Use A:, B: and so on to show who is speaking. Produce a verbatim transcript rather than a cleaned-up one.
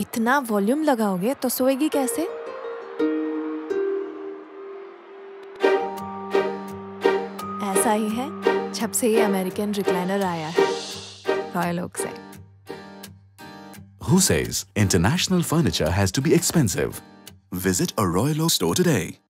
A: इतना वॉल्यूम लगाओगे तो सोएगी कैसे? ऐसा ही है जब से ये अमेरिकन रिक्लाइनर आया है रॉयलओक से।
B: Who says international furniture has to be expensive? Visit a Royaloak store today.